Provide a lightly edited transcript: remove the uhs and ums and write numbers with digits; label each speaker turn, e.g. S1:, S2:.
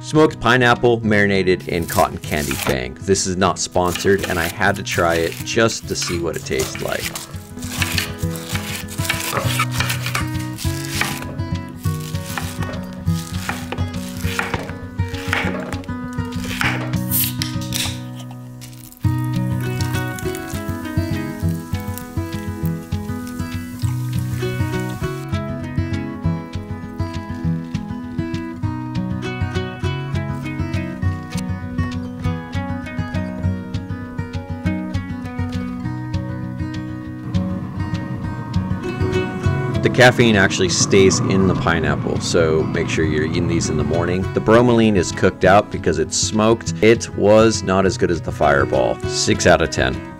S1: Smoked pineapple marinated in cotton candy bang. This is not sponsored, and I had to try it just to see what it tastes like. The caffeine actually stays in the pineapple, so make sure you're eating these in the morning. The bromelain is cooked out because it's smoked. It was not as good as the Fireball. 6 out of 10.